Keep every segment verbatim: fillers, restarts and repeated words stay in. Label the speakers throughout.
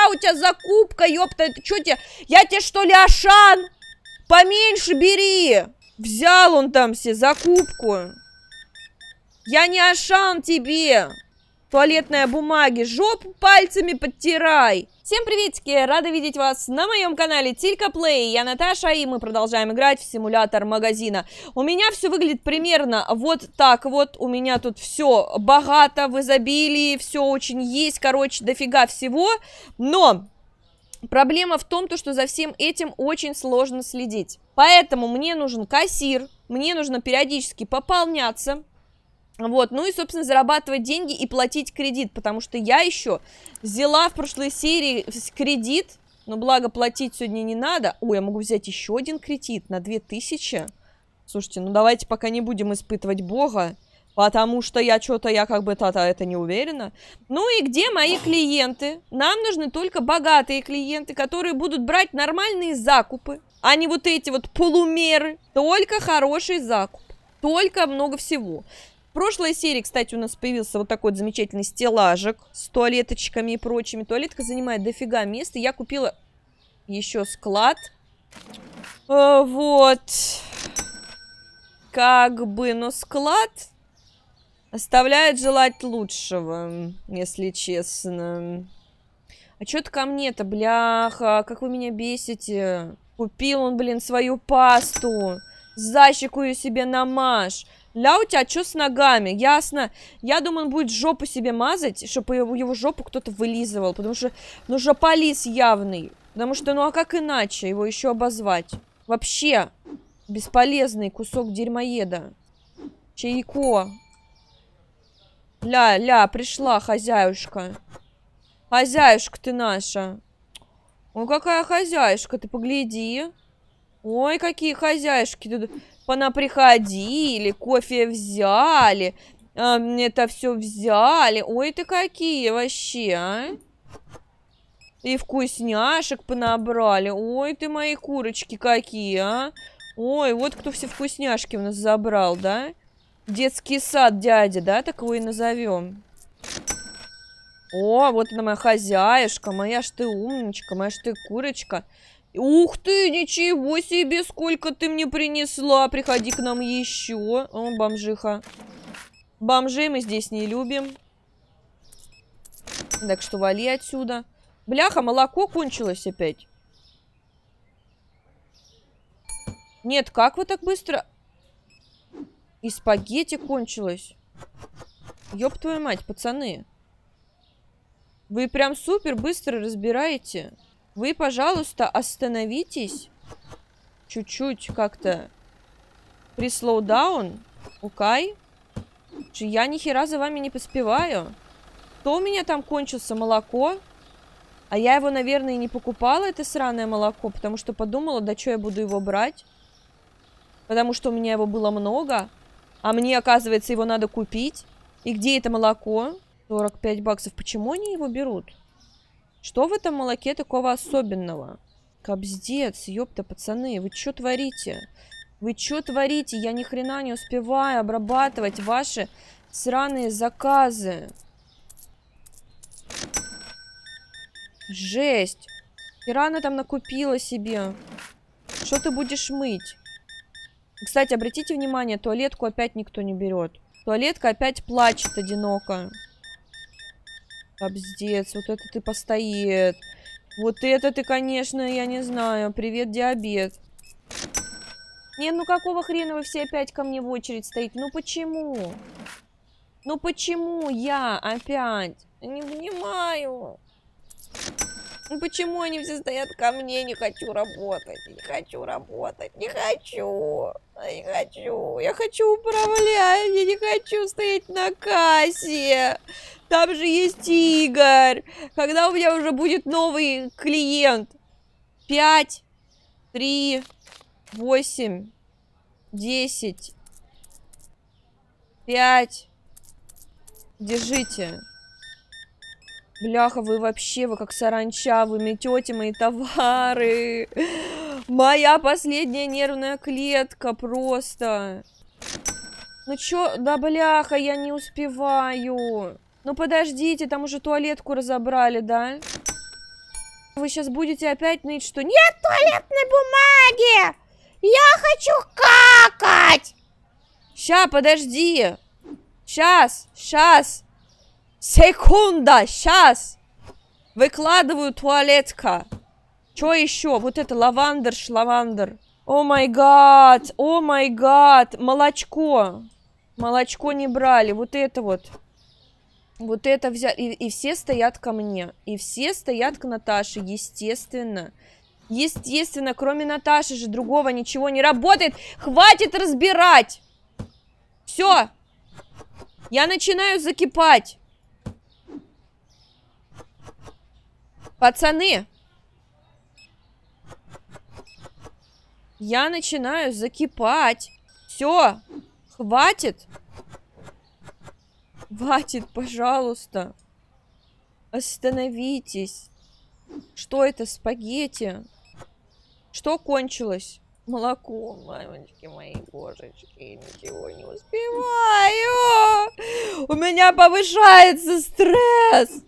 Speaker 1: нахера у тебя закупка, ёпта, это что тебе? Я тебе что ли Ашан? Поменьше бери. Взял он там себе закупку. Я не Ашан тебе. Туалетная бумага, жопу пальцами подтирай. Всем приветики, рада видеть вас на моем канале Тилька Плей. Я Наташа, и мы продолжаем играть в симулятор магазина. У меня все выглядит примерно вот так вот. У меня тут все богато, в изобилии, все очень есть, короче, дофига всего. Но проблема в том, что за всем этим очень сложно следить. Поэтому мне нужен кассир, мне нужно периодически пополняться. Вот, ну и, собственно, зарабатывать деньги и платить кредит, потому что я еще взяла в прошлой серии кредит, но благо платить сегодня не надо. Ой, я могу взять еще один кредит на две тысячи. Слушайте, ну давайте пока не будем испытывать Бога, потому что я что-то, я как бы то-то это не уверена. Ну и где мои клиенты? Нам нужны только богатые клиенты, которые будут брать нормальные закупы, а не вот эти вот полумеры. Только хороший закуп, только много всего. В прошлой серии, кстати, у нас появился вот такой вот замечательный стеллажик с туалеточками и прочими. Туалетка занимает дофига места. Я купила еще склад. Э, вот. Как бы, но склад оставляет желать лучшего, если честно. А что-то ко мне-то, бляха, как вы меня бесите. Купил он, блин, свою пасту. За щеку ее себе намажь. Ля, у тебя что с ногами? Ясно. Я думаю, он будет жопу себе мазать, чтобы его, его жопу кто-то вылизывал. Потому что, ну, жополиз явный. Потому что, ну, а как иначе его еще обозвать? Вообще, бесполезный кусок дерьмоеда. Чайко. Ля, ля, пришла хозяюшка. Хозяюшка ты наша. Ой, какая хозяюшка, ты погляди. Ой, какие хозяюшки тут понаприходили, кофе взяли, а, это все взяли. Ой, ты какие вообще, а? И вкусняшек понабрали. Ой, ты мои курочки какие, а? Ой, вот кто все вкусняшки у нас забрал, да? Детский сад дядя, да, так его и назовем. О, вот она моя хозяюшка, моя ж ты умничка, моя ж ты курочка. Ух ты, ничего себе, сколько ты мне принесла. Приходи к нам еще. О, бомжиха. Бомжей мы здесь не любим. Так что вали отсюда. Бляха, молоко кончилось опять. Нет, как вы так быстро? И спагетти кончилось. Ёб твою мать, пацаны. Вы прям супер быстро разбираете. Вы, пожалуйста, остановитесь. Чуть-чуть как-то. Прислоу даун. Окей. Я ни хера за вами не поспеваю. То у меня там кончился молоко. А я его, наверное, и не покупала, это сраное молоко. Потому что подумала, да что я буду его брать. Потому что у меня его было много. А мне, оказывается, его надо купить. И где это молоко? сорок пять баксов. Почему они его берут? Что в этом молоке такого особенного? Кобздец, ёпта, пацаны, вы что творите? Вы что творите? Я ни хрена не успеваю обрабатывать ваши сраные заказы. Жесть. Хера она там накупила себе. Что ты будешь мыть? Кстати, обратите внимание, туалетку опять никто не берет. Туалетка опять плачет одиноко. Обздец, вот это ты постоит. Вот это ты, конечно, я не знаю. Привет, диабет. Нет, ну какого хрена вы все опять ко мне в очередь стоите? Ну почему? Ну почему я опять? Не понимаю. Ну почему они все стоят ко мне? Не хочу работать. Не хочу работать. Не хочу. Не хочу. Я хочу управлять. Я не хочу стоять на кассе. Там же есть Игорь. Когда у меня уже будет новый клиент? Пять, три, восемь, десять, пять. Держите. Бляха, вы вообще, вы как саранча, вы метете мои товары. Моя последняя нервная клетка просто. Ну чё, да бляха, я не успеваю. Ну подождите, там уже туалетку разобрали, да? Вы сейчас будете опять ныть, что нет туалетной бумаги! Я хочу какать! Ща, подожди. Сейчас, сейчас. Секунда, сейчас. Выкладываю туалетка. Что еще? Вот это лавандер, шлавандер. О май гад, о май гад. Молочко. Молочко не брали. Вот это вот. Вот это взяли. И, и все стоят ко мне. И все стоят к Наташе, естественно. Естественно, кроме Наташи же другого ничего не работает. Хватит разбирать. Все. Я начинаю закипать. Пацаны. Я начинаю закипать. Все. Хватит. Хватит, пожалуйста. Остановитесь. Что это, спагетти? Что кончилось? Молоко, мамочки мои, божечки, ничего не успеваю. У меня повышается стресс.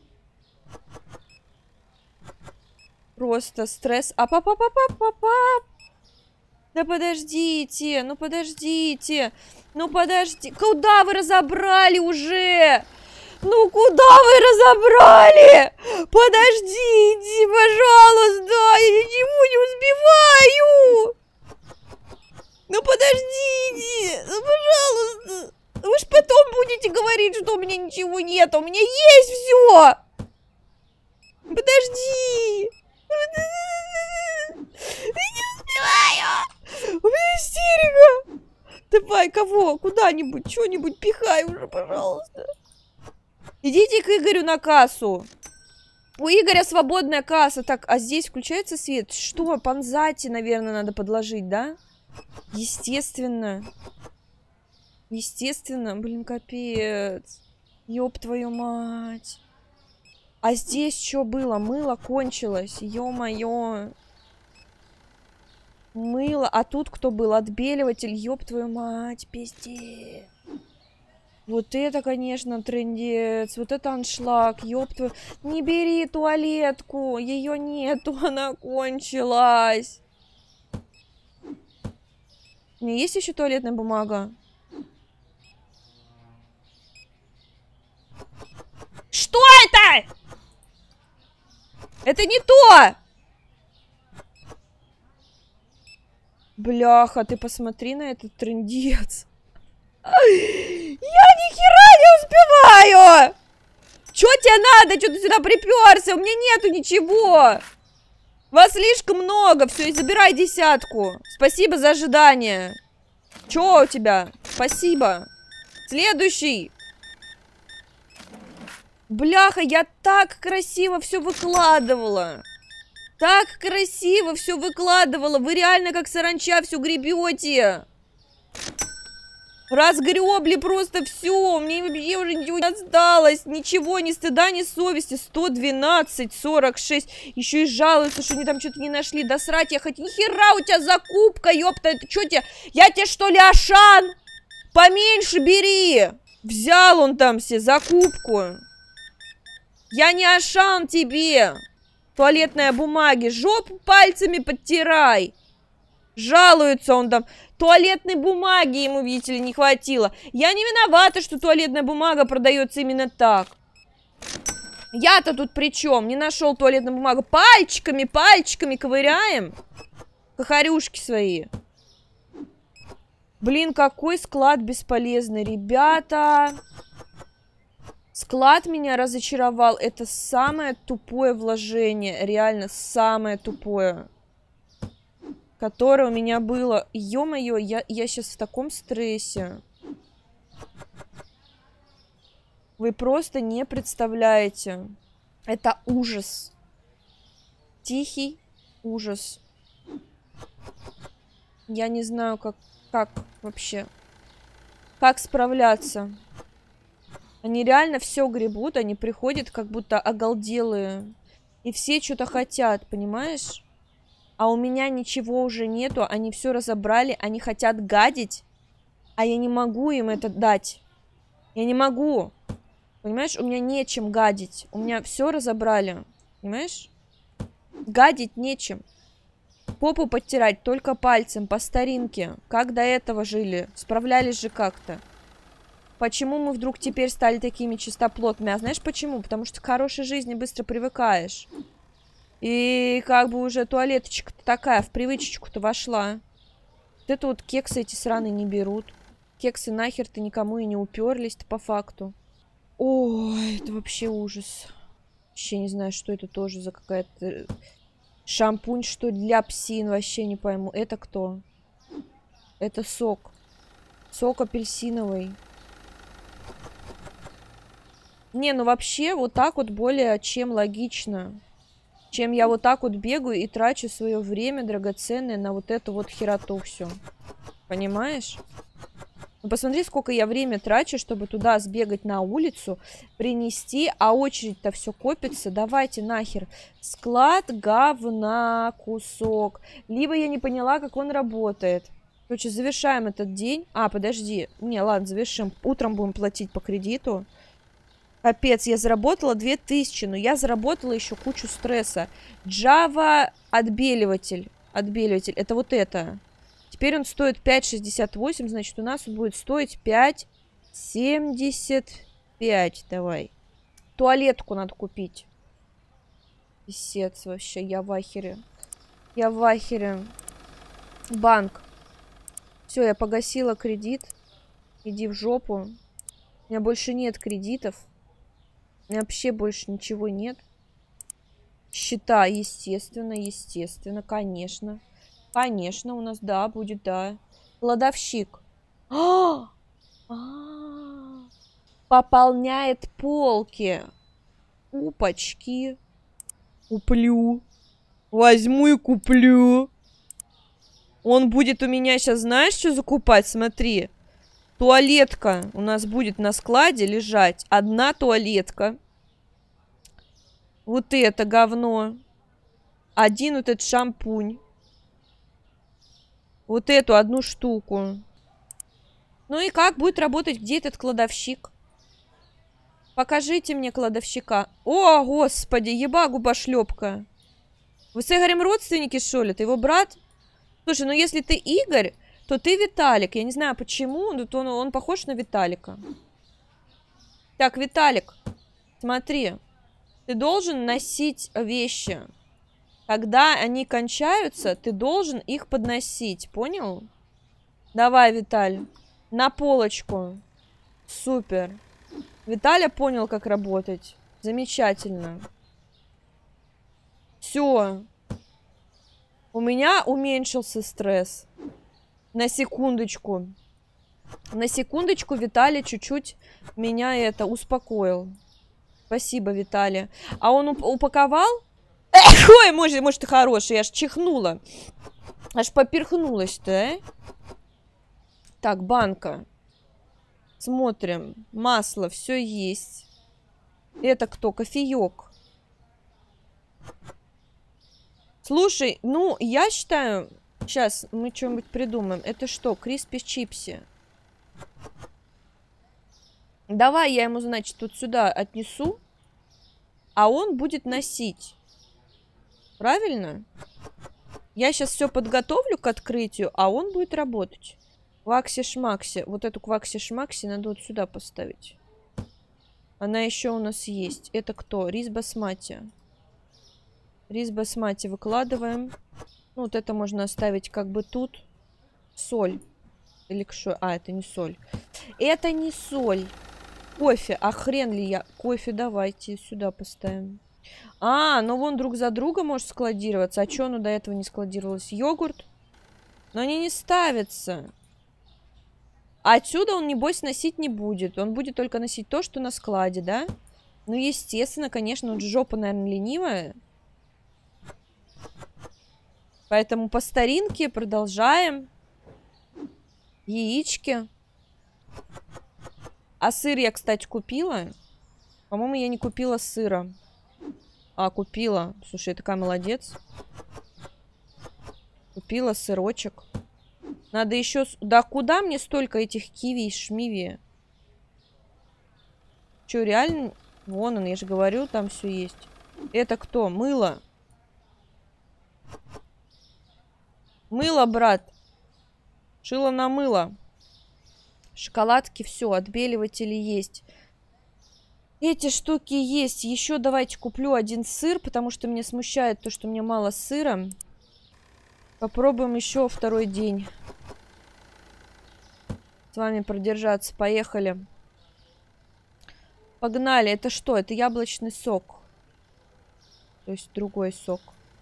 Speaker 1: Просто стресс. А папа, папа, папа. Да подождите, ну подождите. Ну подожди. Куда вы разобрали уже? Ну куда вы разобрали? Подождите, пожалуйста, я ничего не успеваю. Ну подождите, ну пожалуйста. Вы ж потом будете говорить, что у меня ничего нет. У меня есть все. Подожди. Я не успеваю. У меня истерика. Давай, кого? Куда-нибудь, что-нибудь пихай уже, пожалуйста. Идите к Игорю на кассу. У Игоря свободная касса. Так, а здесь включается свет? Что, панзати, наверное, надо подложить, да? Естественно. Естественно. Блин, капец. Ёб твою мать. А здесь что было? Мыло кончилось. Ё-моё. Мыло. А тут кто был? Отбеливатель. Ёб твою мать. Пиздец. Вот это, конечно, трындец. Вот это аншлаг. Ёб твою... Не бери туалетку. Ее нету. Она кончилась. У меня есть еще туалетная бумага? Что это? Это не то! Бляха, ты посмотри на этот трындец. Я ни хера не успеваю! Чё тебе надо? Чё ты сюда приперся? У меня нету ничего. Вас слишком много. Все, и забирай десятку. Спасибо за ожидание. Чё у тебя? Спасибо. Следующий. Бляха, я так красиво все выкладывала. Так красиво все выкладывала. Вы реально как саранча все гребете. Разгребли просто все. У меня вообще уже ничего не осталось. Ничего, ни стыда, ни совести. сто двенадцать сорок шесть. Еще и жалуются, что они там что-то не нашли. Да срать я хоть. Ни хера у тебя закупка, ёпта. Это что тебе? Я тебе что ли Ашан? Поменьше бери. Взял он там все закупку. Я не Ашан тебе. Туалетная бумаги. Жопу пальцами подтирай. Жалуется он там. Туалетной бумаги ему, видите ли, не хватило. Я не виновата, что туалетная бумага продается именно так. Я-то тут при чем? Не нашел туалетную бумагу. Пальчиками, пальчиками ковыряем. Кахарюшки свои. Блин, какой склад бесполезный, ребята. Склад меня разочаровал. Это самое тупое вложение. Реально, самое тупое. Которое у меня было. Ё-моё, я, я сейчас в таком стрессе. Вы просто не представляете. Это ужас. Тихий ужас. Я не знаю, как, как вообще. Как справляться. Они реально все гребут. Они приходят как будто оголделые. И все что-то хотят, понимаешь? А у меня ничего уже нету. Они все разобрали. Они хотят гадить. А я не могу им это дать. Я не могу. Понимаешь? У меня нечем гадить. У меня все разобрали. Понимаешь? Гадить нечем. Попу подтирать только пальцем, по старинке. Как до этого жили? Справлялись же как-то. Почему мы вдруг теперь стали такими чистоплотными? А знаешь почему? Потому что к хорошей жизни быстро привыкаешь. И как бы уже туалеточка-то такая в привычечку-то вошла. Вот это вот кексы эти сраные не берут. Кексы нахер-то никому и не уперлись-то по факту. Ой, это вообще ужас. Вообще не знаю, что это тоже за какая-то... Шампунь, что ли, для псин, вообще не пойму. Это кто? Это сок. Сок апельсиновый. Не, ну вообще вот так вот более чем логично. Чем я вот так вот бегаю и трачу свое время драгоценное на вот эту вот хероту всю. Понимаешь? Ну, посмотри, сколько я время трачу, чтобы туда сбегать на улицу, принести, а очередь-то все копится. Давайте нахер. Склад говна кусок. Либо я не поняла, как он работает. Короче, завершаем этот день. А, подожди. Не, ладно, завершим. Утром будем платить по кредиту. Капец, я заработала две тысячи, но я заработала еще кучу стресса. Java отбеливатель. Отбеливатель. Это вот это. Теперь он стоит пять шестьдесят восемь, значит, у нас он будет стоить пять семьдесят пять. Давай. Туалетку надо купить. Писец вообще, я в ахере. Я в ахере. Банк. Все, я погасила кредит. Иди в жопу. У меня больше нет кредитов. У меня вообще больше ничего нет. Счета, естественно, естественно, конечно. Конечно, у нас, да, будет, да. Кладовщик. А! А! Пополняет полки. Упачки. Куплю. Возьму и куплю. Он будет у меня сейчас, знаешь, что закупать? Смотри. Туалетка у нас будет на складе лежать. Одна туалетка. Вот это говно. Один вот этот шампунь. Вот эту одну штуку. Ну и как будет работать? Где этот кладовщик? Покажите мне кладовщика. О, господи, еба губошлепка. Вы с Игорем родственники, что ли? Ты его брат? Слушай, ну если ты Игорь, то ты Виталик. Я не знаю почему, но он, он похож на Виталика. Так, Виталик, смотри. Ты должен носить вещи. Когда они кончаются, ты должен их подносить. Понял? Давай, Виталь. На полочку. Супер. Виталя понял, как работать. Замечательно. Все. У меня уменьшился стресс. На секундочку. На секундочку Виталий чуть-чуть меня это успокоил. Спасибо, Виталий. А он уп упаковал? Эх, ой, может, может, ты хороший. Я аж чихнула. Аж поперхнулась-то, а? Так, банка. Смотрим. Масло, все есть. Это кто? Кофеек. Слушай, ну, я считаю... Сейчас мы что-нибудь придумаем. Это что? Криспи чипси. Давай я ему, значит, вот сюда отнесу. А он будет носить. Правильно? Я сейчас все подготовлю к открытию, а он будет работать. Вакси-шмакси. Вот эту квакси-шмакси надо вот сюда поставить. Она еще у нас есть. Это кто? Рис басмати. Рис басмати выкладываем. Ну, вот это можно оставить как бы тут. Соль. Или что? А, это не соль. Это не соль. Кофе. А хрен ли я? Кофе давайте сюда поставим. А, ну вон друг за друга может складироваться. А что оно до этого не складировалось? Йогурт? Но они не ставятся. А отсюда он, небось, носить не будет. Он будет только носить то, что на складе, да? Ну, естественно, конечно, он жопа, наверное, ленивая. Поэтому по старинке продолжаем. Яички. А сыр я, кстати, купила. По-моему, я не купила сыра. А, купила. Слушай, я такая молодец. Купила сырочек. Надо еще... Да куда мне столько этих киви и шмиви? Че, реально? Вон он, я же говорю, там все есть. Это кто? Мыло. Мыло, брат. Шило на мыло. Шоколадки, все, отбеливатели есть. Эти штуки есть. Еще давайте куплю один сыр, потому что меня смущает то, что мне мало сыра. Попробуем еще второй день с вами продержаться. Поехали. Погнали. Это что? Это яблочный сок. То есть другой сок.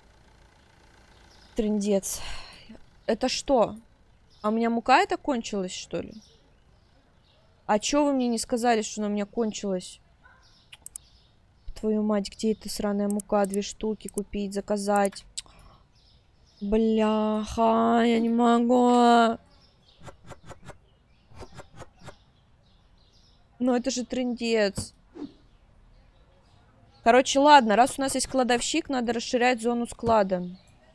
Speaker 1: Трындец. Это что? А у меня мука это кончилась, что ли? А чё вы мне не сказали, что она у меня кончилась? Твою мать, где эта сраная мука? Две штуки купить, заказать. Бляха, я не могу. Ну это же трындец. Короче, ладно, раз у нас есть кладовщик, надо расширять зону склада.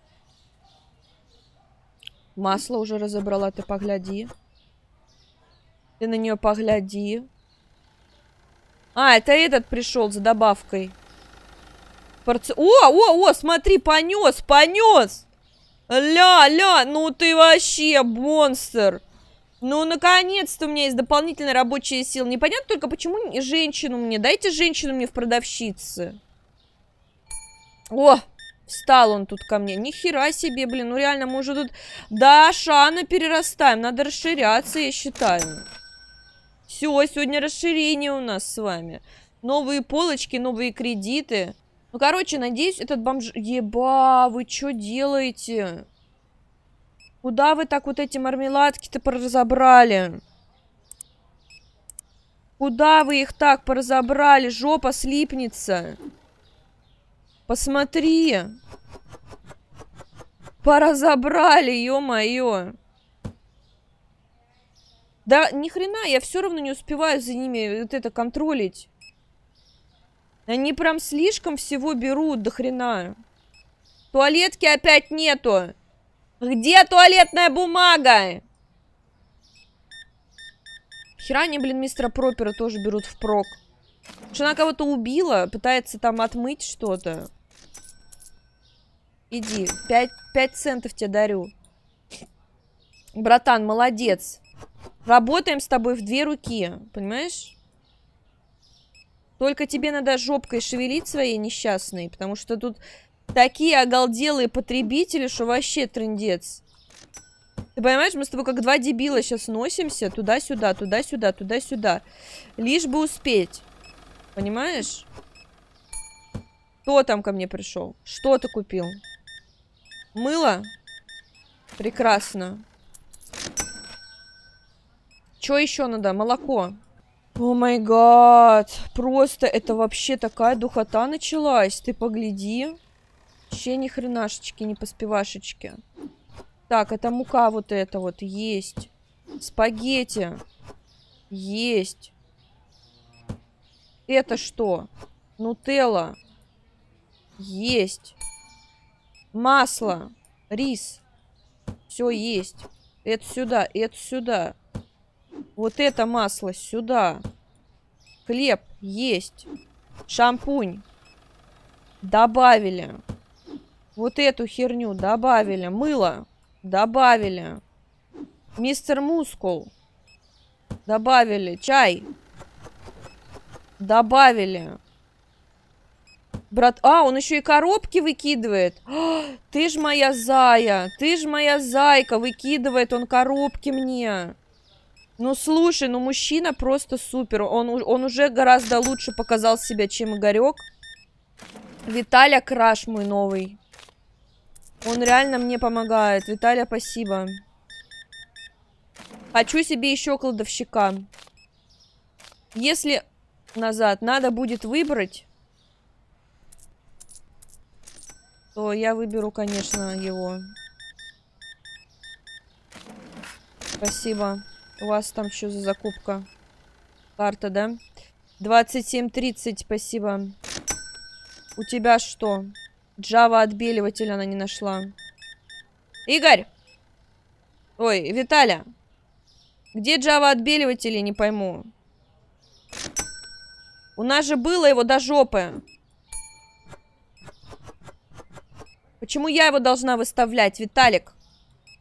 Speaker 1: Масло уже разобрала, ты погляди. Ты на нее погляди. А, это этот пришел за добавкой. Порци... О, о, о, смотри, понес, понес. Ля, ля, ну ты вообще монстр. Ну, наконец-то у меня есть дополнительная рабочая сила. Непонятно только, почему женщину мне. Дайте женщину мне в продавщице. О, встал он тут ко мне. Нихера себе, блин. Ну, реально, мы уже тут до Ашана перерастаем. Надо расширяться, я считаю. Все, сегодня расширение у нас с вами. Новые полочки, новые кредиты. Ну, короче, надеюсь, этот бомж... Еба, вы что делаете? Куда вы так вот эти мармеладки-то поразобрали? Куда вы их так поразобрали? Жопа слипнется. Посмотри. Поразобрали, ё-моё. Да ни хрена, я все равно не успеваю за ними вот это контролить. Они прям слишком всего берут, до хрена. Туалетки опять нету. Где туалетная бумага? Хера они, блин, мистера Пропера тоже берут впрок. Что она кого-то убила, пытается там отмыть что-то. Иди, пять, пять центов тебе дарю. Братан, молодец. Работаем с тобой в две руки, понимаешь? Только тебе надо жопкой шевелить своей несчастной, потому что тут такие оголделые потребители, что вообще трындец. Ты понимаешь, мы с тобой как два дебила сейчас носимся туда-сюда, туда-сюда, туда-сюда. Лишь бы успеть. Понимаешь? Кто там ко мне пришел? Что ты купил? Мыло? Прекрасно. Что еще надо? Молоко. О май гад. Просто это вообще такая духота началась. Ты погляди. Вообще ни хренашечки, ни поспевашечки. Так, это мука вот эта вот. Есть. Спагетти. Есть. Это что? Нутелла. Есть. Масло. Рис. Все есть. Это сюда, это сюда. Вот это масло сюда. Хлеб есть. Шампунь. Добавили. Вот эту херню добавили. Мыло. Добавили. Мистер Мускул. Добавили. Чай. Добавили. Брат... А, он еще и коробки выкидывает. А, ты ж моя зая. Ты ж моя зайка. Выкидывает он коробки мне. Ну, слушай, ну мужчина просто супер. Он, он уже гораздо лучше показал себя, чем Игорек. Виталя краш мой новый. Он реально мне помогает. Виталя, спасибо. Хочу себе еще кладовщика. Если назад надо будет выбрать, то я выберу, конечно, его. Спасибо. У вас там что за закупка? Карта, да? двадцать семь тридцать, спасибо. У тебя что? Java отбеливатель она не нашла. Игорь! Ой, Виталя. Где Java отбеливатели, не пойму. У нас же было его до жопы. Почему я его должна выставлять, Виталик?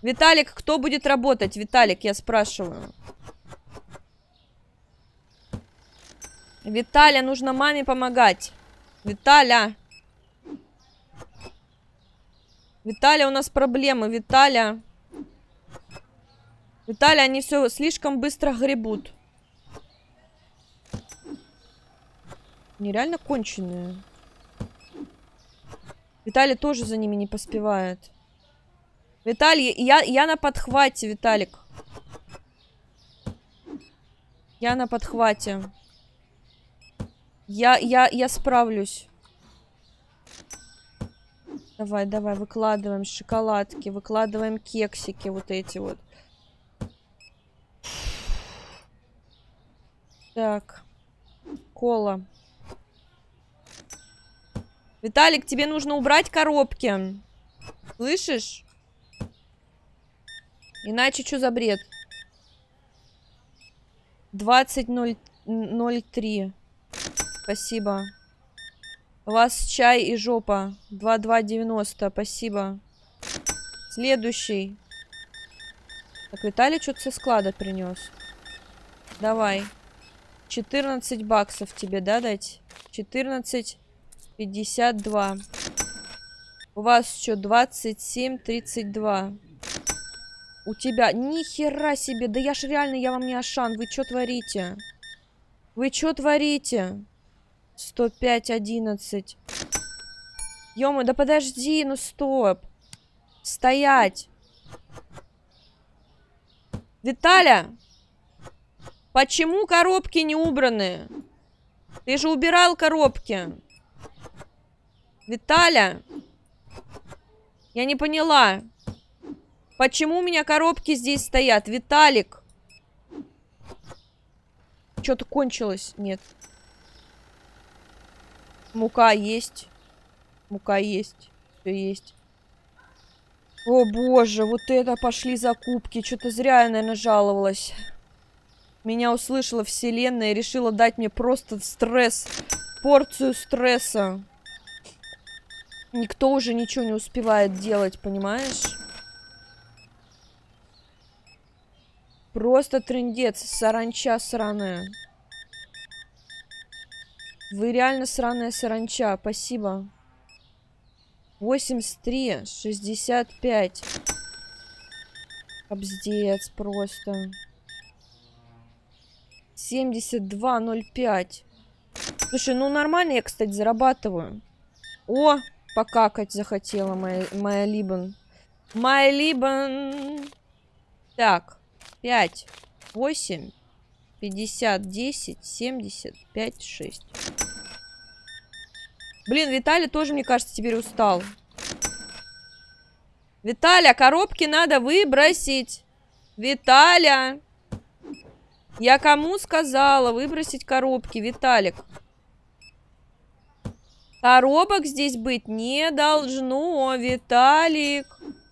Speaker 1: Виталик, кто будет работать? Виталик, я спрашиваю. Виталя, нужно маме помогать. Виталя. Виталя, у нас проблемы. Виталя. Виталя, они все слишком быстро гребут. Нереально конченые. Виталий тоже за ними не поспевает. Виталий, я, я на подхвате, Виталик. Я на подхвате. Я, я, я справлюсь. Давай, давай, выкладываем шоколадки, выкладываем кексики вот эти вот. Так. Кола. Виталик, тебе нужно убрать коробки. Слышишь? Иначе что за бред? двадцать ноль три. Спасибо. У вас чай и жопа. два два девяносто. Спасибо. Следующий. Так, Виталий что-то со склада принес. Давай. четырнадцать баксов тебе, да, дать? четырнадцать пятьдесят два. У вас что, двадцать семь тридцать два. У тебя... Ни хера себе. Да я ж реально, я вам не Ашан. Вы что творите? Вы что творите? сто пять одиннадцать. Ё-моё, да подожди, ну стоп. Стоять. Виталя, почему коробки не убраны? Ты же убирал коробки. Виталя, я не поняла. Почему у меня коробки здесь стоят? Виталик. Что-то кончилось? Нет. Мука есть. Мука есть. Все есть. О боже, вот это пошли закупки. Что-то зря я, наверное, жаловалась. Меня услышала вселенная и решила дать мне просто стресс. Порцию стресса. Никто уже ничего не успевает делать, понимаешь? Просто трындец, саранча сраная. Вы реально сраная саранча, спасибо. восемьдесят три шестьдесят пять. Обздец просто. семьдесят два ноль пять. Слушай, ну нормально я, кстати, зарабатываю. О, покакать захотела моя, моя Либан. Моя Либан. Так. пять, восемь, пятьдесят, десять, семьдесят, пять, шесть. Блин, Виталий тоже, мне кажется, теперь устал. Виталя, коробки надо выбросить. Виталя. Я кому сказала выбросить коробки, Виталик? Коробок здесь быть не должно, Виталик.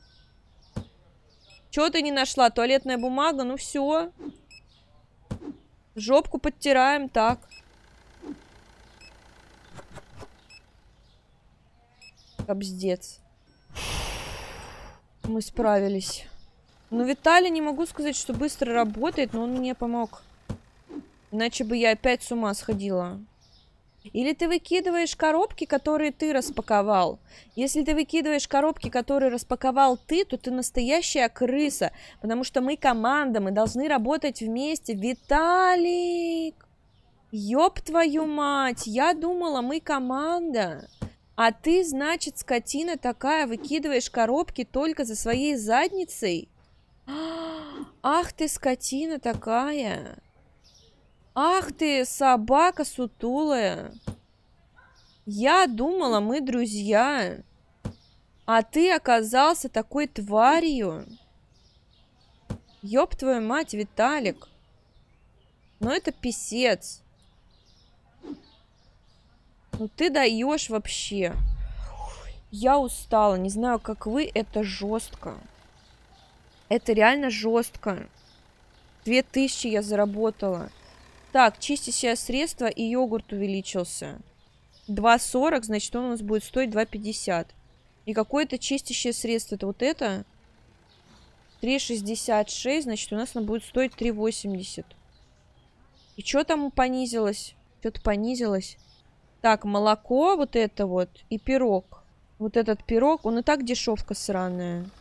Speaker 1: Чё ты не нашла? Туалетная бумага? Ну все. Жопку подтираем так. Обздец. Мы справились. Ну, Виталий, не могу сказать, что быстро работает, но он мне помог. Иначе бы я опять с ума сходила. Или ты выкидываешь коробки, которые ты распаковал. Если ты выкидываешь коробки, которые распаковал ты, то ты настоящая крыса. Потому что мы команда, мы должны работать вместе. Виталик! Ёб твою мать! Я думала, мы команда. А ты, значит, скотина такая, выкидываешь коробки только за своей задницей? Ах ты, скотина такая! Ах ты, собака сутулая. Я думала, мы друзья. А ты оказался такой тварью. Ёб твою мать, Виталик. Ну это писец. Ну ты даешь вообще. Я устала. Не знаю, как вы. Это жестко. Это реально жестко. Две тысячи я заработала. Так, чистящее средство и йогурт увеличился. два сорок, значит, он у нас будет стоить два пятьдесят. И какое-то чистящее средство. Это вот это? три шестьдесят шесть, значит, у нас она будет стоить три восемьдесят. И что там понизилось? Что-то понизилось. Так, молоко, вот это вот, и пирог. Вот этот пирог, он и так дешевка сраная.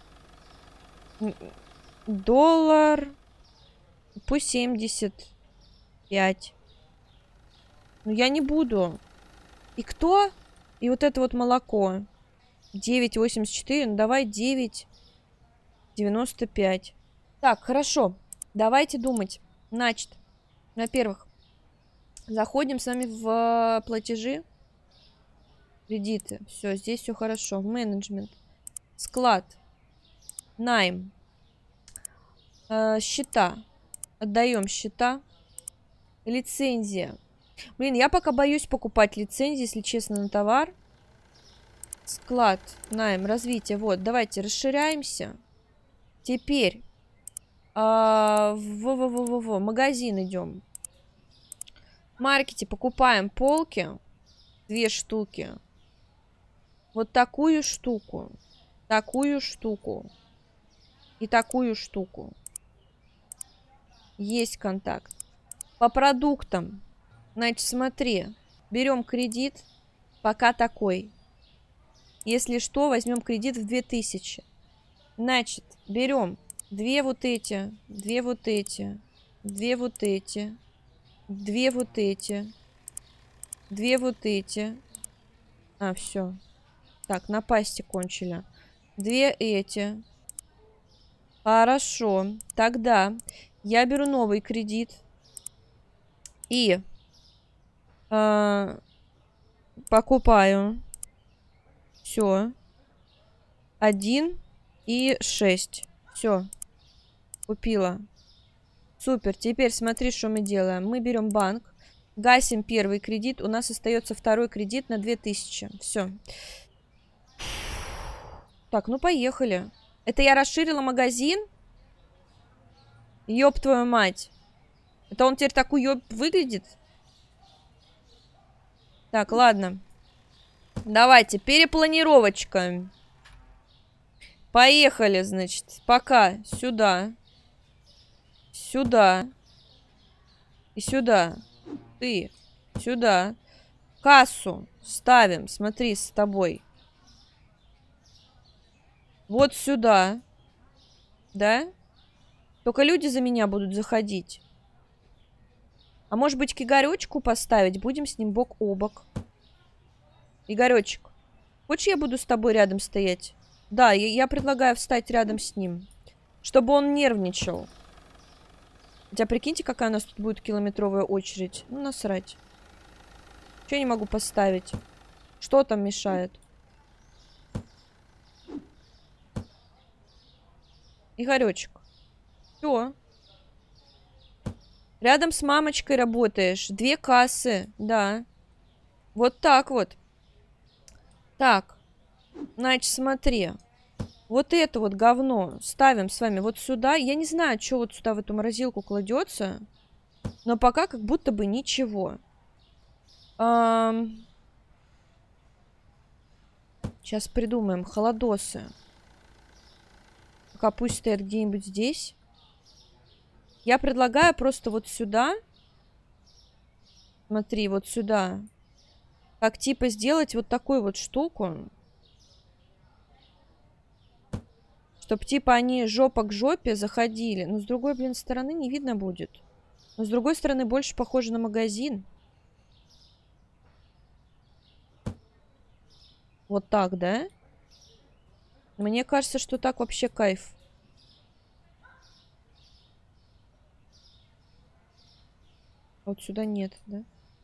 Speaker 1: Доллар по семьдесят пять. Ну, я не буду. И кто? И вот это вот молоко. девять восемьдесят четыре, ну давай девять девяносто пять. Так, хорошо. Давайте думать. Значит, во-первых, заходим с вами в платежи. Кредиты. Все, здесь все хорошо. Менеджмент. Склад. Найм. Э, счета. Отдаем счета. Лицензия. Блин, я пока боюсь покупать лицензии, если честно, на товар. Склад. Найм. Развитие. Вот, давайте расширяемся. Теперь а, в, в, в, в, в магазин идем. В маркете покупаем полки. Две штуки. Вот такую штуку. Такую штуку. И такую штуку. Есть контакт. По продуктам. Значит, смотри. Берем кредит. Пока такой. Если что, возьмем кредит в две тысячи. Значит, берем две вот эти, две вот эти, две вот эти, две вот эти, две вот эти. А, все. Так, на пасте кончили. Две эти. Хорошо. Тогда я беру новый кредит. И э, покупаю. Все. Один и шесть. Все. Купила. Супер. Теперь смотри, что мы делаем. Мы берем банк. Гасим первый кредит. У нас остается второй кредит на две тысячи. Все. Так, ну поехали. Это я расширила магазин? Ёб твою мать. Это он теперь такой ёб выглядит? Так, ладно. Давайте, перепланировочка. Поехали, значит. Пока. Сюда. Сюда. И сюда. Ты. Сюда. Кассу ставим. Смотри, с тобой. Вот сюда. Да? Только люди за меня будут заходить. А может быть, к Игоречку поставить? Будем с ним бок о бок. Игоречек, хочешь, я буду с тобой рядом стоять? Да, я, я предлагаю встать рядом с ним. Чтобы он нервничал. Хотя, прикиньте, какая у нас тут будет километровая очередь. Ну, насрать. Что я не могу поставить? Что там мешает? Игоречек. Все. Рядом с мамочкой работаешь. Две кассы. Да. Вот так вот. Так. Значит, смотри. Вот это вот говно ставим с вами вот сюда. Я не знаю, что вот сюда в эту морозилку кладется. Но пока как будто бы ничего. Ам... Сейчас придумаем. Холодосы. Пока пусть стоят где-нибудь здесь. Я предлагаю просто вот сюда. Смотри, вот сюда. Как типа сделать вот такую вот штуку. Чтоб типа они жопа к жопе заходили. Но с другой, блин, стороны не видно будет. Но с другой стороны больше похоже на магазин. Вот так, да? Мне кажется, что так вообще кайф. Вот сюда нет, да?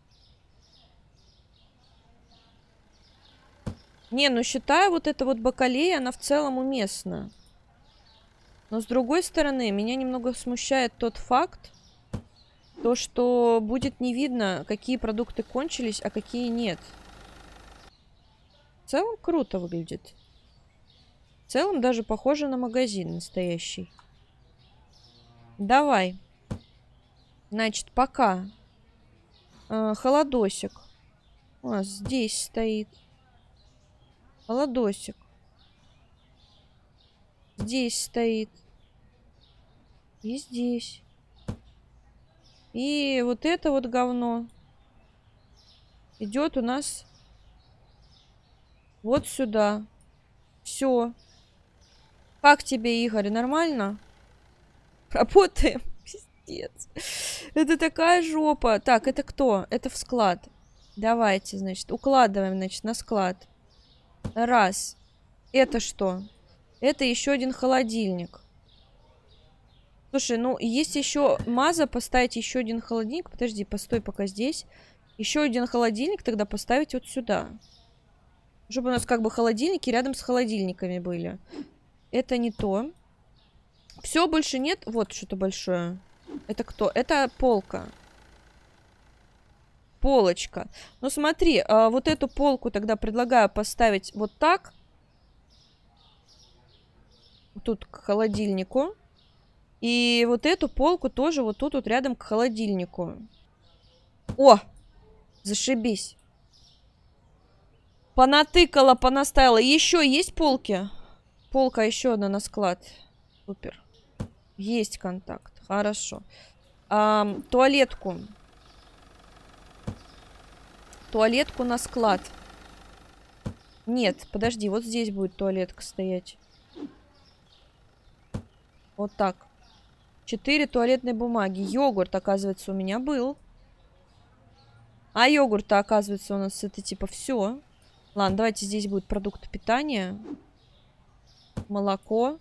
Speaker 1: Не, ну считаю, вот эта вот бакалея, она в целом уместна. Но с другой стороны, меня немного смущает тот факт, то, что будет не видно, какие продукты кончились, а какие нет. В целом круто выглядит. В целом даже похоже на магазин настоящий. Давай. Значит, пока. Э, холодосик. У нас здесь стоит. Холодосик. Здесь стоит. И здесь. И вот это вот говно идет у нас вот сюда. Все. Как тебе, Игорь? Нормально? Работаем? Пиздец. Это такая жопа. Так, это кто? Это в склад. Давайте, значит, укладываем, значит, на склад. Раз. Это что? Это еще один холодильник. Слушай, ну, есть еще маза, поставить еще один холодильник. Подожди, постой пока здесь. Еще один холодильник тогда поставить вот сюда. Чтобы у нас как бы холодильники рядом с холодильниками были. Это не то. Все, больше нет. Вот что-то большое. Это кто? Это полка. Полочка. Ну смотри, а, вот эту полку тогда предлагаю поставить вот так. Тут к холодильнику. И вот эту полку тоже вот тут вот рядом к холодильнику. О! Зашибись. Понатыкала, понаставила. Еще есть полки? Полка еще одна на склад. Супер. Есть контакт. Хорошо. А, туалетку. Туалетку на склад. Нет, подожди. Вот здесь будет туалетка стоять. Вот так. Четыре туалетной бумаги. Йогурт, оказывается, у меня был. А йогурт-то, оказывается, у нас это типа все. Ладно, давайте здесь будут продукты питания. Молоко.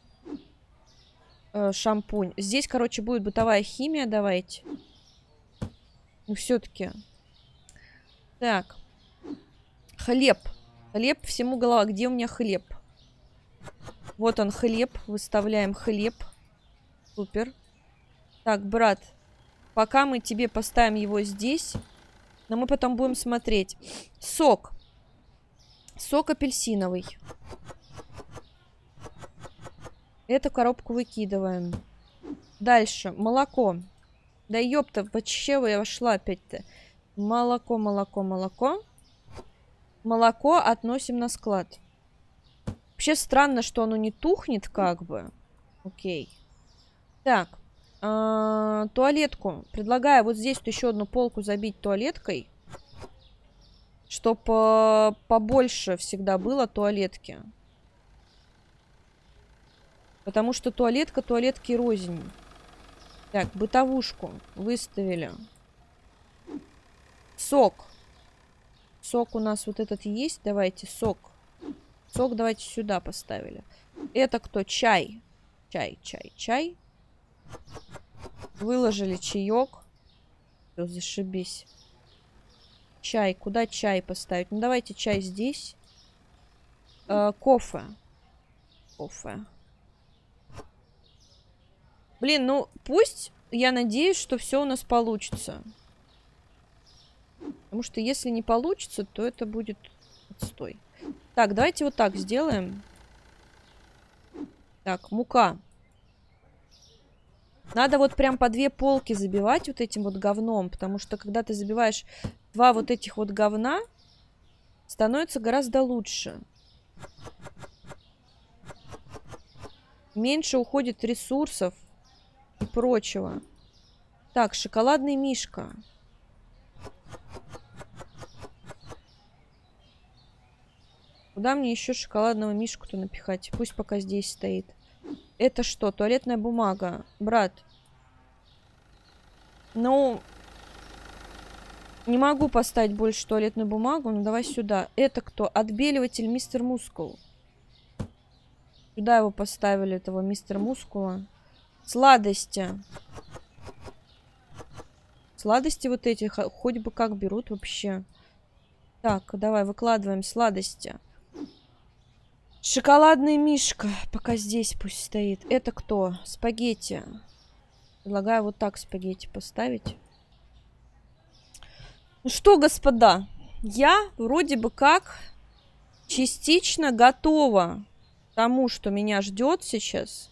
Speaker 1: Э, шампунь. Здесь, короче, будет бытовая химия. Давайте. Ну, все-таки. Так. Хлеб. Хлеб всему голова. Где у меня хлеб? Вот он, хлеб. Выставляем хлеб. Супер. Так, брат. Пока мы тебе поставим его здесь. Но мы потом будем смотреть. Сок. Сок апельсиновый. Эту коробку выкидываем. Дальше. Молоко. Да ёпта, почему я вошла опять-то? Молоко, молоко, молоко. Молоко относим на склад. Вообще странно, что оно не тухнет, как бы. Окей. Так. Э-э, туалетку. Предлагаю вот здесь вот еще одну полку забить туалеткой. Чтобы побольше всегда было туалетки. Потому что туалетка, туалетки рознь. Так, бытовушку выставили. Сок. Сок у нас вот этот есть. Давайте, сок. Сок давайте сюда поставили. Это кто? Чай. Чай, чай, чай. Выложили чаек. Все, зашибись. Чай. Куда чай поставить? Ну, давайте чай здесь. Э, кофе. Кофе. Блин, ну пусть, я надеюсь, что все у нас получится. Потому что если не получится, то это будет отстой. Так, давайте вот так сделаем. Так, мука. Надо вот прям по две полки забивать вот этим вот говном. Потому что когда ты забиваешь два вот этих вот говна, становится гораздо лучше. Меньше уходит ресурсов и прочего. Так, шоколадный мишка. Куда мне еще шоколадного мишку-то напихать? Пусть пока здесь стоит. Это что? Туалетная бумага. Брат. Ну... Не могу поставить больше туалетную бумагу. Ну, давай сюда. Это кто? Отбеливатель мистер Мускул. Сюда его поставили, этого мистер Мускула. Сладости. Сладости вот эти хоть бы как берут вообще. Так, давай выкладываем сладости. Шоколадный мишка. Пока здесь пусть стоит. Это кто? Спагетти. Предлагаю вот так спагетти поставить. Ну что, господа, я вроде бы как частично готова к тому, что меня ждет сейчас.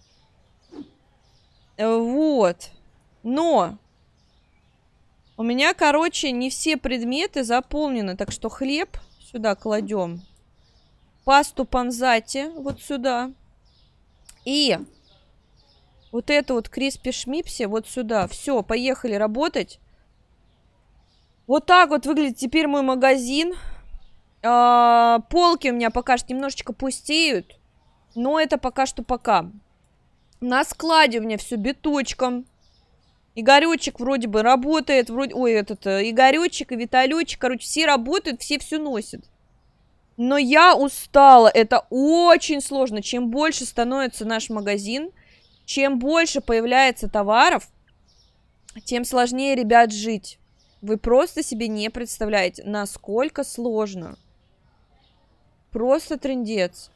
Speaker 1: Вот. Но у меня, короче, не все предметы заполнены. Так что хлеб сюда кладем. Пасту панзати вот сюда. И Вот это вот Криспи Шмипси вот сюда. Все, поехали работать. Вот так вот выглядит теперь мой магазин. А, полки у меня пока что немножечко пустеют. Но это пока что пока. На складе у меня все биточком. Игоречек вроде бы работает. Вроде... Ой, этот Игоречек и Виталечек. Короче, все работают, все все носят. Но я устала. Это очень сложно. Чем больше становится наш магазин, чем больше появляется товаров, тем сложнее, ребят, жить. Вы просто себе не представляете, насколько сложно. Просто трындец.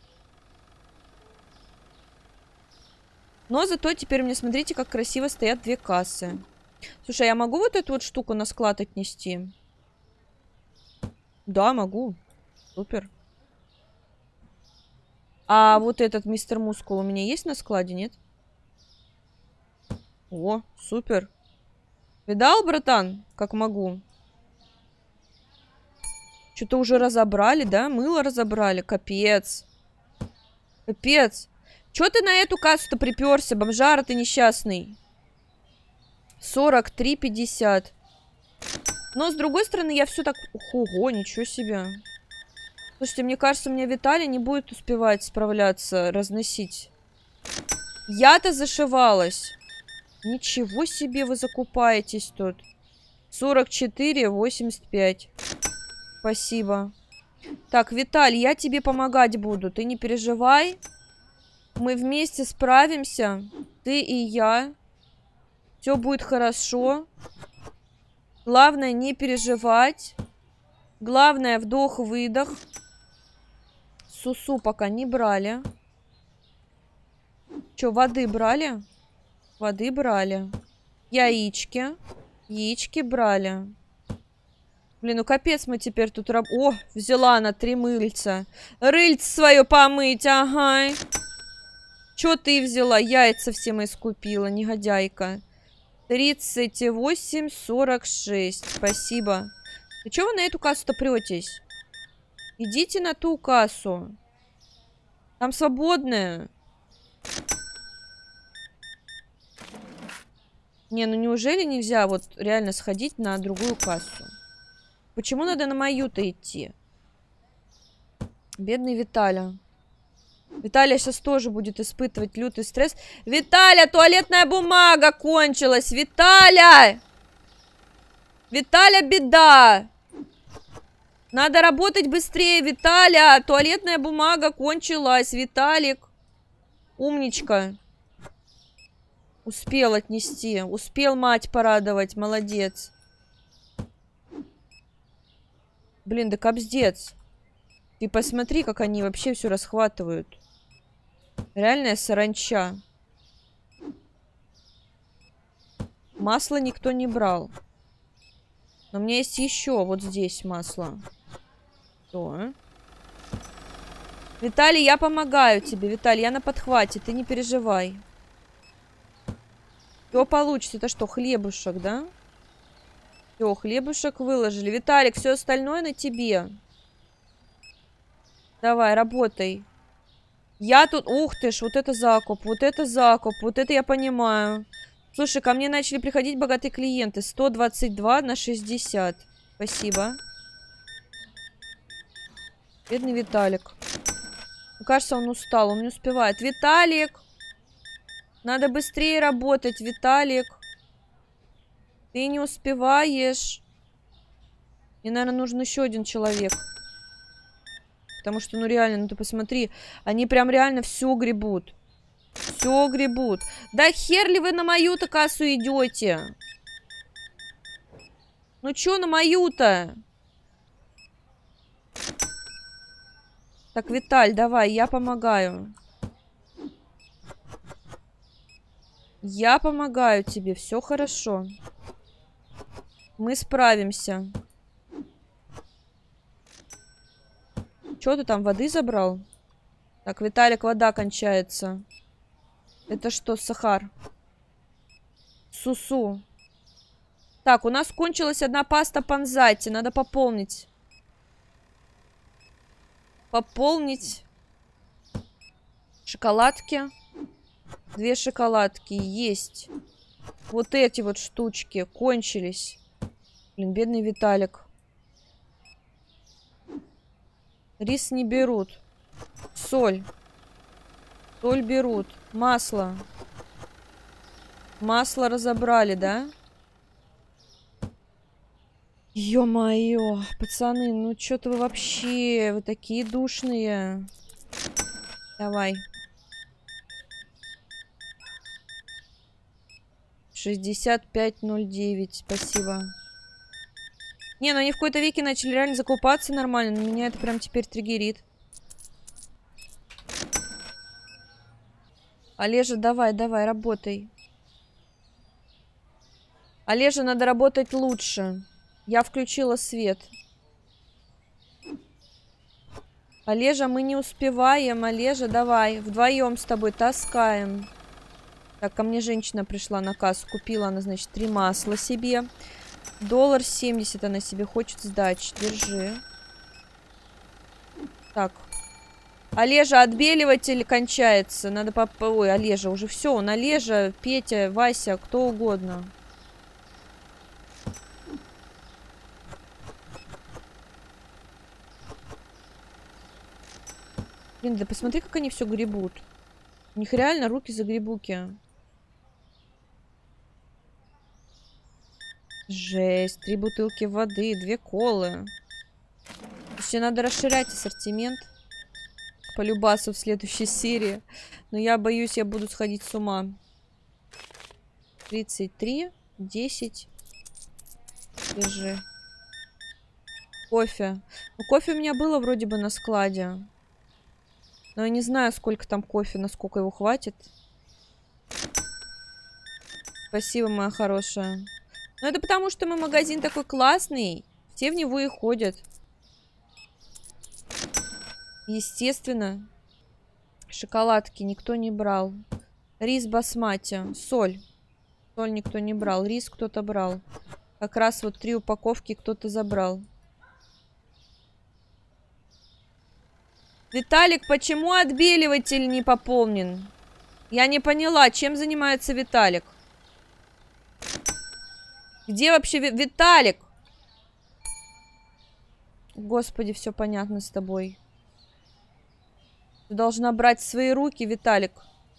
Speaker 1: Но зато теперь мне, смотрите, как красиво стоят две кассы. Слушай, а я могу вот эту вот штуку на склад отнести? Да, могу. Супер. А вот этот мистер Мускул у меня есть на складе, нет? О, супер. Видал, братан, как могу? Что-то уже разобрали, да? Мыло разобрали. Капец. Капец. Чё ты на эту кассу-то приперся, бомжара ты несчастный? сорок три пятьдесят. Но, с другой стороны, я все так... Ого, ничего себе. Слушайте, мне кажется, у меня Виталий не будет успевать справляться, разносить. Я-то зашивалась. Ничего себе вы закупаетесь тут. сорок четыре восемьдесят пять. Спасибо. Так, Виталь, я тебе помогать буду. Ты не переживай. Мы вместе справимся. Ты и я. Все будет хорошо. Главное не переживать. Главное вдох-выдох. Сусу пока не брали. Че, воды брали? Воды брали. Яички. Яички брали. Блин, ну капец мы теперь тут раб... О, взяла она три мыльца. Рыльце свое помыть, ага. Че ты взяла? Яйца все мои скупила, негодяйка. тридцать восемь сорок шесть. Спасибо. Ты че вы на эту кассу-то претесь? Идите на ту кассу. Там свободная. Не, ну неужели нельзя вот реально сходить на другую кассу? Почему надо на мою-то идти? Бедный Виталя. Виталя сейчас тоже будет испытывать лютый стресс. Виталя, туалетная бумага кончилась. Виталя! Виталя, беда! Надо работать быстрее, Виталя! Туалетная бумага кончилась. Виталик. Умничка. Успел отнести. Успел мать порадовать. Молодец. Блин, да капздец. Ты посмотри, как они вообще все расхватывают. Реальная саранча. Масло никто не брал. Но у меня есть еще вот здесь масло. Что? Виталий, я помогаю тебе. Виталий, я на подхвате. Ты не переживай. Все получится. Это что, хлебушек, да? Все, хлебушек выложили. Виталик, все остальное на тебе. Давай, работай. Я тут... Ух ты ж, вот это закуп, вот это закуп, вот это я понимаю. Слушай, ко мне начали приходить богатые клиенты. сто двадцать два на шестьдесят. Спасибо. Бедный Виталик. Мне кажется, он устал, он не успевает. Виталик! Надо быстрее работать, Виталик. Ты не успеваешь. Мне, наверное, нужен еще один человек. Потому что, ну реально, ну ты посмотри. Они прям реально все гребут. Все гребут. Да хер ли вы на мою-то кассу идете? Ну чё на мою-то? Так, Виталь, давай, я помогаю. Я помогаю тебе, все хорошо. Мы справимся. Чё ты там, воды забрал? Так, Виталик, вода кончается. Это что, сахар? Сусу. Так, у нас кончилась одна паста панзати. Надо пополнить. Пополнить. Шоколадки. Две шоколадки есть. Вот эти вот штучки кончились. Блин, бедный Виталик. Рис не берут. Соль. Соль берут. Масло. Масло разобрали, да? Ё-моё, пацаны, ну что-то вы вообще, вы такие душные. Давай. шестьдесят пять ноль девять, спасибо. Не, ну они в какой-то веке начали реально закупаться нормально, но меня это прям теперь триггерит. Олежа, давай, давай, работай. Олежа, надо работать лучше. Я включила свет. Олежа, мы не успеваем. Олежа, давай. Вдвоем с тобой таскаем. Так, ко мне женщина пришла на кассу. Купила она, значит, три масла себе. Доллар семьдесят она себе хочет сдачи. Держи. Так. Олежа, отбеливатель кончается. Надо по... Ой, Олежа, уже все. Он Олежа, Петя, Вася, кто угодно. Блин, да посмотри, как они все гребут. У них реально руки загребуки. Жесть. Три бутылки воды, две колы. Все надо расширять ассортимент. По любасу в следующей серии. Но я боюсь, я буду сходить с ума. тридцать три, десять. Держи. Кофе. Ну, кофе у меня было вроде бы на складе. Но я не знаю, сколько там кофе, насколько его хватит. Спасибо, моя хорошая. Но это потому, что мой магазин такой классный. Все в него и ходят. Естественно. Шоколадки никто не брал. Рис басмати. Соль. Соль никто не брал. Рис кто-то брал. Как раз вот три упаковки кто-то забрал. Виталик, почему отбеливатель не пополнен? Я не поняла, чем занимается Виталик. Где вообще Ви- Виталик? Господи, все понятно с тобой. Ты должна брать в свои руки, Виталик.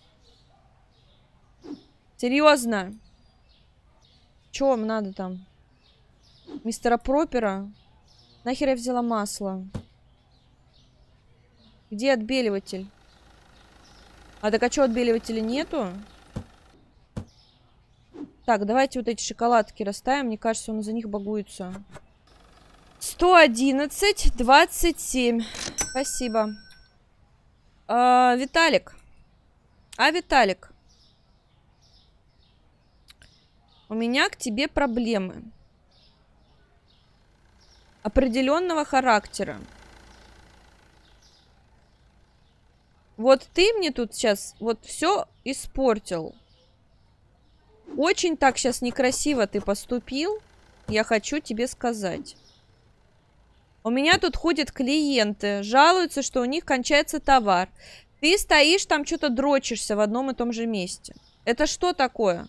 Speaker 1: Серьезно. Чё вам надо там? Мистера Пропера? Нахер я взяла масло? Где отбеливатель? А так а что, отбеливателя нету? Так, давайте вот эти шоколадки расставим. Мне кажется, он за них багуется. сто одиннадцать двадцать семь. Спасибо. А, Виталик. А, Виталик. У меня к тебе проблемы. Определенного характера. Вот ты мне тут сейчас вот все испортил. Очень так сейчас некрасиво ты поступил. Я хочу тебе сказать. У меня тут ходят клиенты, жалуются, что у них кончается товар. Ты стоишь там, что-то дрочишься в одном и том же месте. Это что такое?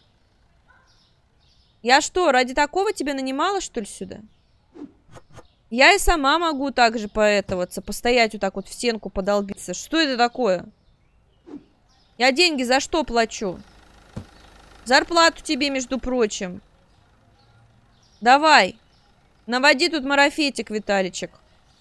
Speaker 1: Я что, ради такого тебя нанимала, что ли, сюда? Я и сама могу так же поэтоваться, постоять вот так вот в стенку, подолбиться. Что это такое? Я деньги за что плачу? Зарплату тебе, между прочим. Давай. Наводи тут марафетик, Виталичек.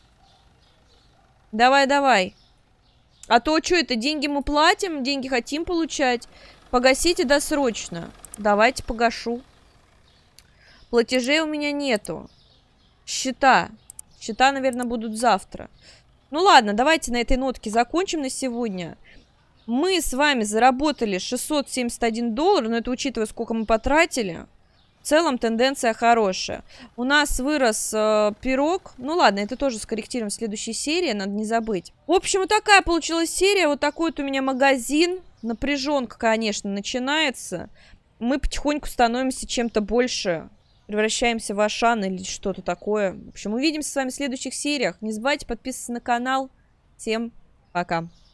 Speaker 1: Давай, давай. А то что это? Деньги мы платим, деньги хотим получать. Погасите досрочно. Давайте погашу. Платежей у меня нету. Счета. Счета, наверное, будут завтра. Ну ладно, давайте на этой нотке закончим на сегодня. Мы с вами заработали шестьсот семьдесят один доллар, но это учитывая, сколько мы потратили. В целом тенденция хорошая. У нас вырос э, пирог. Ну ладно, это тоже скорректируем в следующей серии, надо не забыть. В общем, вот такая получилась серия. Вот такой вот у меня магазин. Напряженка, конечно, начинается. Мы потихоньку становимся чем-то больше. Превращаемся в Ашан или что-то такое. В общем, увидимся с вами в следующих сериях. Не забывайте подписываться на канал. Всем пока.